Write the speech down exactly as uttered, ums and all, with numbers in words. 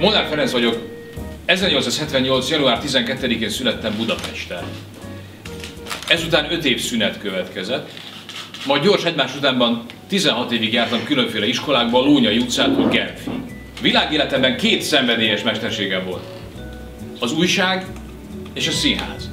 Molnár Ferenc vagyok, ezernyolcszázhetvennyolc. január tizenkettedikén születtem Budapesten. Ezután öt év szünet következett, majd gyors egymás utánban tizenhat évig jártam különféle iskolákban, Lónyai utcától Genfig. Világéletemben két szenvedélyes mesterségem volt. Az újság és a színház.